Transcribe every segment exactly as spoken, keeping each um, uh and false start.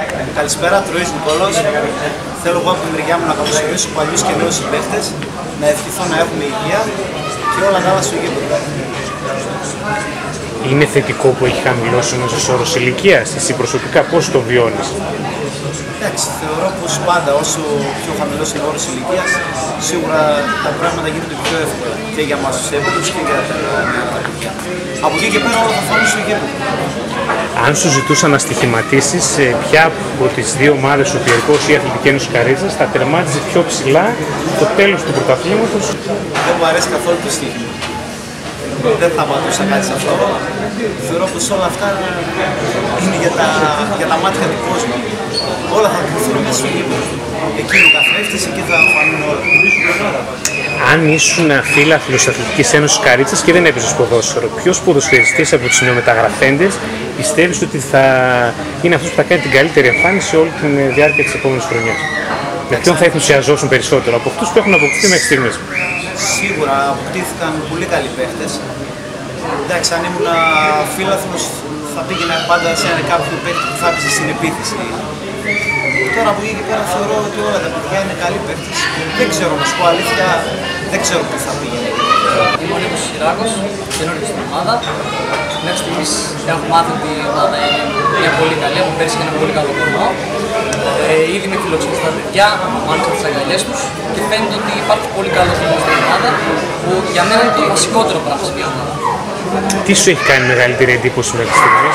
Καλησπέρα, Τροής Νικόλος. Θέλω εγώ από την μεριά μου να καλωσορίσω παλιούς και νέους συμπαίχτες, να ευχηθώ να έχουμε υγεία και όλα τα άλλα στο γήπεδο. Είναι θετικό που έχει χαμηλώσει ο μέσος όρος ηλικίας, εσύ προσωπικά πώς το βιώνεις? Εντάξει, θεωρώ πως πάντα όσο πιο χαμηλός είναι ο όρος ηλικίας, σίγουρα τα πράγματα γίνονται πιο εύκολα και για εμάς τους έμπειρους και για τα νέα παιδιά. Από εκεί και πέρα όλα θα φανούν στο γήπεδο. Αν σου ζητούσαν να στοιχηματίσεις ποια από τις δύο ομάδες, ο Πιερικός ή η Αθλητική Ένωση Καρίτσας, θα τερμάτιζε πιο ψηλά το τέλος του πρωταθλήματος? Δεν μου αρέσει καθόλου το στοίχημα. Δεν θα πατούσα κάτι σε αυτό. Θεωρώ πως όλα αυτά είναι για τα, για τα μάτια του κόσμου. Όλα θα κρυφθούν μέσα στο γήπεδο. Εκεί είναι ο καθρέφτης, εκεί θα φανούν όλα. Αν ήσουν φίλαθλος Αθλητικής Ένωσης Καρίτσας και δεν έπαιζες ποδόσφαιρο, ποιος ποδοσφαιριστής από τους νεομεταγραφέντες πιστεύεις ότι θα είναι αυτός που θα κάνει την καλύτερη εμφάνιση όλη τη διάρκεια της επόμενης χρονιάς? Με ποιον θα ενθουσιαζόσουν περισσότερο από αυτούς που έχουν αποκτηθεί μέχρι στιγμής? Σίγουρα αποκτήθηκαν πολύ καλοί παίχτες. Εντάξει, αν ήμουν φίλαθλος θα πήγαινα πάντα σε ένα κάποιο παίχτη που θα έπαιζε στην επίθεση. Τώρα από εκεί και πέρα θεωρώ ότι όλα τα παιδιά είναι καλοί παίχτες. Δεν ξέρω, να σου πω αλήθεια, δεν ξέρω πού θα πήγαινε. Είμαι ο Νίκος Σιράκος, καινούργιος στην ομάδα. Μέχρι στιγμής έχω μάθει ότι η ομάδα είναι μια πολύ καλή, έχω πέρσι και ένα πολύ καλό κορμό. Ε, ήδη με φιλοξενεί στα παιδιά, μου άνοιξαν τις αγκαλιές τους και φαίνεται ότι υπάρχει πολύ καλό θέμα στην ομάδα, που για μένα είναι το βασικότερο πράγμα στην ομάδα. Τι σου έχει κάνει μεγαλύτερη εντύπωση μέχρι στιγμής?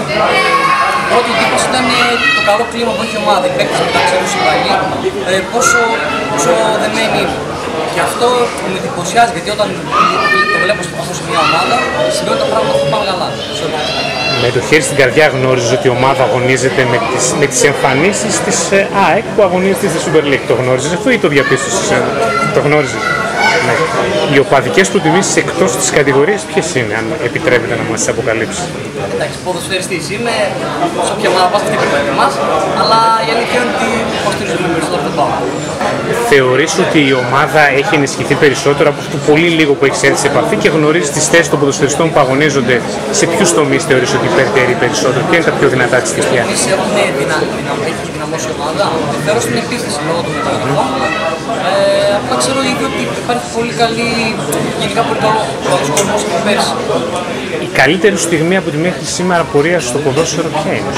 Η πρώτη εντύπωση ήταν το καλό κλίμα που έχει η ομάδα, οι παίκτες μεταξύ τους οι παλιοί, ε, πόσο, πόσο δεμένοι είναι. Και αυτό με εντυπωσιάζει, γιατί όταν το βλέπω αυτό σε μια ομάδα, σημαίνει ότι τα πράγματα θα πάνε καλά. Με το χέρι στην καρδιά γνώριζες ότι η ομάδα αγωνίζεται με τις, με τις εμφανίσεις της ΑΕΚ που αγωνίζεται στη Super League. Το γνώριζες αυτό ή το διαπίστωσες? Το γνώριζες? Ναι. Οι οπαδικές προτιμήσεις εκτός της κατηγορίας ποιες είναι, αν επιτρέπετε να μας τις αποκαλύψεις? Εντάξει, ποδοσφαιριστής είμαι, σε όποια ομάδα πας αυτή πρέπει να μας, αλλά η αλήθεια είναι ότι υποστηρίζουμε περισσότερο το πάω. Θεωρείς ότι η ομάδα έχει ενισχυθεί περισσότερο από αυτό πολύ λίγο που έχεις έρθει σε επαφή και γνωρίζεις τις θέσεις των ποδοσφαιριστών που αγωνίζονται? Σε ποιους τομείς θεωρείς ότι υπερτερεί περισσότερο? Ποια είναι τα πιο δυνατά της στοιχεία? Εμείς έχουμε έχει δυναμώσει η ομάδα, φέρω στην επίθεση λόγω των μεταγραφών. Ε, απλά ξέρω ήδη ότι υπάρχει πολύ καλή, γενικά πολύ καλό κόσμος από πέρσι. Η καλύτερη στιγμή από τη μέχρι σήμερα πορεία στο ποδόσφαιρο ποια είναι?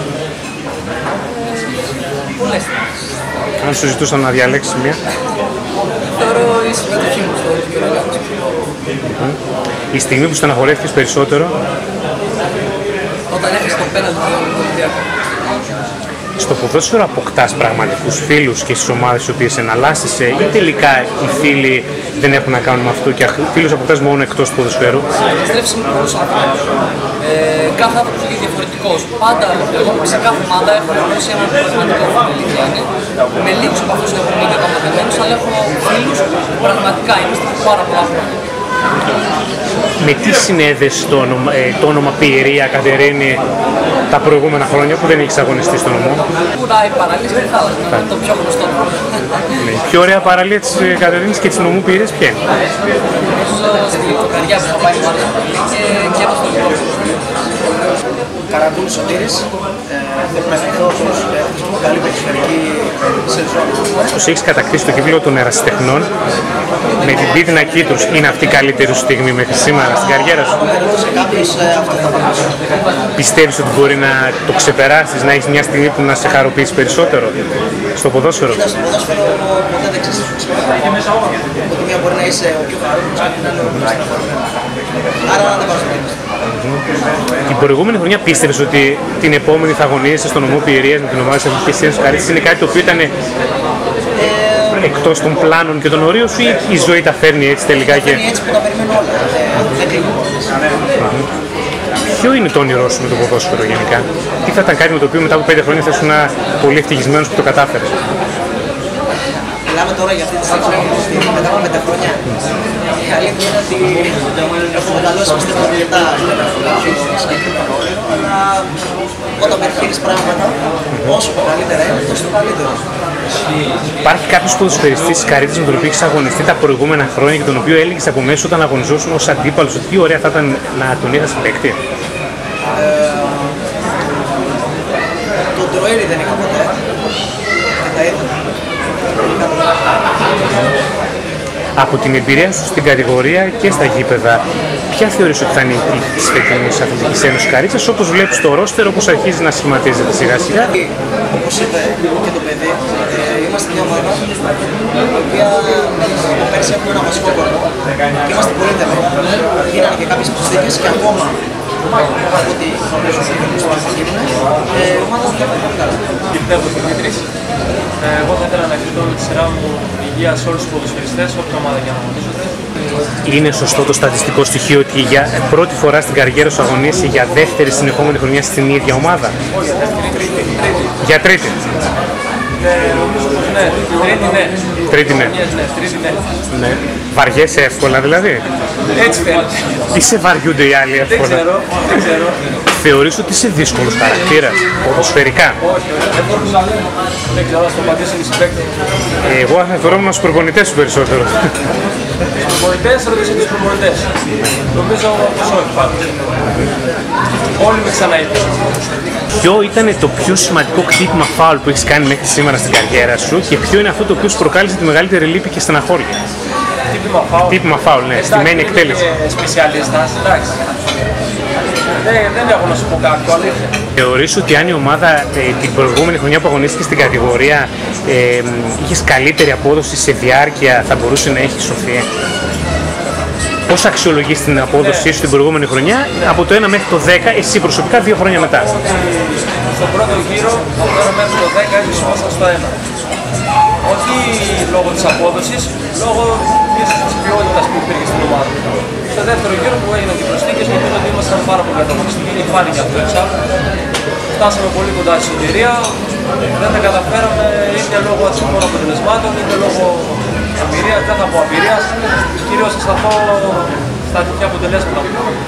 Πολλές. Αν σου ζητούσαν να διαλέξεις μία? Θεωρώ η συμμετοχή μου στο Ολυμπιακό. Η στιγμή που στεναχωρέθηκες περισσότερο? Όταν έχεις το πέναντι του Ολυμπιακού. Στο ποδόσφαιρο αποκτάς πραγματικούς φίλους και στις ομάδες τις οποίες εναλλάσσεσαι, ή τελικά οι φίλοι δεν έχουν να κάνουν με αυτό και φίλους αποκτάς μόνο εκτός του ποδοσφαίρου? Στρέφεις με πολλούς ανθρώπους. Ε, κάθε άνθρωπος είναι διαφορετικός. Πάντα εγώ σε κάθε ομάδα έχω γνωρίσει έναν πραγματικό φίλο. Με λίγους από αυτούς έχω μείνει ακόμα δεμένους, αλλά έχω φίλους που πραγματικά είμαστε πάρα πολλά χρόνια. Με τι συνέδεσαι το όνομα, ε, το όνομα Πιερία Κατερίνη τα προηγούμενα χρόνια που δεν έχεις αγωνιστεί στο νομό? Σίγουρα η παραλία στη θάλασσα, είναι το πιο γνωστό. Ναι, η πιο ωραία παραλία της Κατερίνης και της νομού Πιερίας ποια είναι? Ίσως στη Λιβοκαριά που θα πάει πάρα πολύ και εδώ στο Λιβοκαριά. Καραντούλης Σωτήρης, θέλω να ευχηθώ στους παίκτες μου καλή περιφερειακή σεζόν. Όσο έχεις κατακτήσει το κύπελλο των ερασιτεχνών, με την πίθυνα Κήτρους, είναι αυτή η καλύτερη σου στιγμή μέχρι σήμερα στην καριέρα σου? Σε κάποιους αυτό θα πάμε. Πιστεύεις ότι μπορεί να το ξεπεράσεις, να έχεις μια στιγμή που να σε χαροποιήσει περισσότερο στο ποδόσφαιρο? Κοίτα, στο ποδόσφαιρο ποτέ δεν ξέρεις τι ξεπεράσει. Από τη μία μπορεί να είσαι ο πιο χαρούμενος και την άλλη ο πιο στεναχωρημένος. Άρα να δεν πάρεις το τέλος. Την προηγούμενη χρονιά πίστευες ότι την επόμενη θα αγωνίζεσαι στο νομό Πιερίας με την ομάδα της Αθλητικής Ένωσης Καρίτσας? Είναι κάτι το οποίο ήταν εκτός των πλάνων και των ορίων σου, ή η ζωή τα φέρνει έτσι τελικά? Και έτσι που τα περιμένω όλα. Δεν κλείνω. Ποιο είναι το όνειρό σου με το ποδόσφαιρο γενικά? Τι θα ήταν κάτι με το οποίο μετά από πέντε χρόνια θα ήσουν πολύ ευτυχισμένος που το κατάφερες? Μιλάμε τώρα για αυτή τη στιγμή, μετά από πέντε χρόνια. Η αλήθεια είναι ότι έχω μεγαλώσει πιστεύω αρκετά αλλά όταν πετυχαίνεις πράγματα, όσο καλύτερα είναι, τόσο το καλύτερο. Υπάρχει κάποιος ποδοσφαιριστής της Καρίτσας με τον οποίο έχεις αγωνιστεί τα προηγούμενα χρόνια και τον οποίο έλεγες από μέσα όταν αγωνιζόσουν ως αντίπαλος ότι τι ωραία θα ήταν να τον είχα συμπαίκτη? Το Ντροέρι δεν είχα ποτέ. Και τα είδα. Από την εμπειρία σου στην κατηγορία και στα γήπεδα, ποια θεωρείς ότι θα είναι η τύχη της φετινής Αθλητικής Ένωσης Καρίτσας, όπως βλέπεις το ρόστερ, όπως αρχίζει να σχηματίζεται σιγά σιγά? Όπως είπε και το παιδί, ε, είμαστε μια ομάδα η οποία από πέρσι έχουμε ένα βασικό κορμό και είμαστε πολύ δεμένοι. Γίνανε και κάποιες προσθήκες και ακόμα από ό,τι γνωρίζω ότι θα γίνουν, η ομάδα θα είναι πολύ καλά. Πιστεύω Δημήτρης. Εγώ θα ήθελα να ευχηθώ με τη σειρά μου υγεία σε όλους τους ποδοσφαιριστές, όποια ομάδα και να αγωνίζονται. Είναι σωστό το στατιστικό στοιχείο ότι για πρώτη φορά στην καριέρα σου αγωνίσει για δεύτερη συνεχόμενη χρονιά στην ίδια ομάδα? Όχι, για δεύτερη, τρίτη. Για τρίτη. Ναι, νομίζω πως ναι. Τρίτη ναι. Τρίτη ναι. Ναι, τρίτη ναι. Ναι. Βαριέσαι εύκολα δηλαδή? Έτσι φαίνεται. Ή σε βαριούνται οι άλλοι Δεν εύκολα? ξέρω, δεν ξέρω. Θεωρείς ότι είσαι δύσκολος χαρακτήρας, ποδοσφαιρικά? Όχι, δεν μπορούσα. Δεν ξέρω, να στο απαντήσουν οι συμπαίκτες. Εγώ αναφερόμουν στους προπονητές σου περισσότερο. Τους προπονητές, ρωτήσω τους προπονητές. Νομίζω πως όχι, πάντως. Όλοι με ξαναείπαν. Ποιο ήταν το πιο σημαντικό χτύπημα φάουλ που έχεις κάνει μέχρι σήμερα στην καριέρα σου και ποιο είναι αυτό το οποίο σου προκάλεσε τη μεγαλύτερη λύπη και στεναχώρια? Χτύπημα φάουλ. Χτύπημα φάουλ, ναι, στημένη εκτέλεση. Είμαι σπεσιαλίστας, εντάξει. Δεν, δεν έχω να σου πω κάποιο, αλήθεια. Θεωρείς ότι αν η ομάδα ε, την προηγούμενη χρονιά που αγωνίστηκε στην κατηγορία ε, είχες καλύτερη απόδοση σε διάρκεια, θα μπορούσε να έχει σωθεί? Πώς αξιολογείς την απόδοσή σου την προηγούμενη χρονιά από το ένα μέχρι το δέκα, εσύ προσωπικά δύο χρόνια μετά? Στον πρώτο γύρο, από το ένα μέχρι το δέκα, ήμασταν στο ένα. Όχι λόγω της απόδοσης, λόγω της ποιότητας που υπήρχε στην ομάδα. Στο δεύτερο γύρο που έγιναν και προσθήκες, νομίζω ότι ήμασταν πάρα πολύ ανταγωνιστικοί και φάνηκε αυτό εξάλλου. Φτάσαμε πολύ κοντά στη σωτηρία, δεν τα καταφέραμε είτε λόγω ατυχών αποτελεσμάτων, είτε λόγω εμπειρίας, δεν θα πω εμπειρίας, κυρίως θα σταθώ στα ατυχή αποτελέσματα.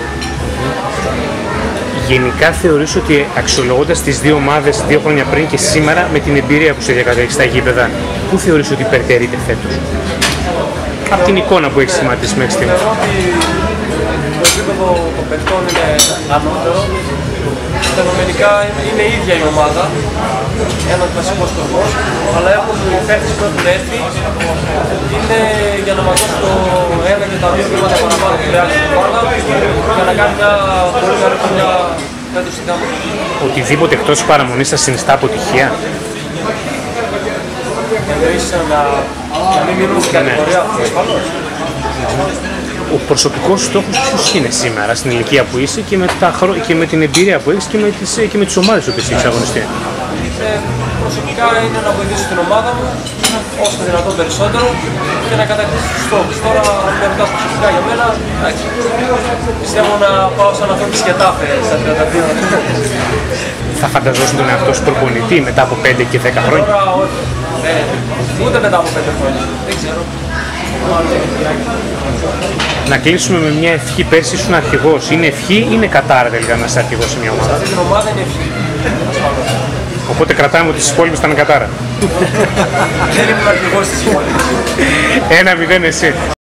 Γενικά θεωρείς ότι αξιολογώντας τις δύο ομάδες δύο χρόνια πριν και σήμερα με την εμπειρία που σε διακατέχει στα γήπεδα, πού θεωρείς ότι υπερτερείται φέτος? Από την εικόνα που έχεις σχηματίσει μέχρι στιγμής. Θεωρώ ότι το επίπεδο των παιχτών είναι ανώτερο. Φαινομενικά είναι η ίδια η ομάδα, ένας βασικός σκοπός, αλλά έχουν οι παίκτες που έχουν έρθει είναι για να μας δώσει το ένα και τα δύο βήματα παραπάνω που χρειάζεται η ομάδα για να κάνει μια πολύ καλή χρονιά φέτος στην Γάμα. Οτιδήποτε εκτός παραμονής σας συνιστά αποτυχία? Εννοείς να, να μην μείνουμε στην κατηγορία, ασφαλώς. Ο προσωπικός στόχος ποιος είναι σήμερα στην ηλικία που είσαι και με, τα χρο... και με την εμπειρία που έχεις και με τις, και με τις ομάδες που έχεις αγωνιστεί? Ε, προσωπικά είναι να βοηθήσω την ομάδα μου όσο δυνατόν περισσότερο και να κατακτήσω τους στόχους. Τώρα, αν με ρωτάς προσωπικά για μένα, εντάξει, πιστεύω να πάω σαν αυτό της Γετάφε στα τριάντα δύο. Θα φανταζόσουν τον εαυτό σου προπονητή μετά από πέντε και δέκα χρόνια? Τώρα όχι, ε, ούτε μετά από πέντε χρόνια, δεν ξέρω. Να κλείσουμε με μια ευχή. Πέρσι ήσουν αρχηγός. Είναι ευχή ή είναι κατάρα τελικά να είσαι αρχηγός σε μια ομάδα? Αυτή την ομάδα είναι ευχή, ασφαλώς. Οπότε κρατάμε ότι στις υπόλοιπες ήταν κατάρα. Δεν ήμουν αρχηγός της πόλης. Ένα μηδέν εσύ.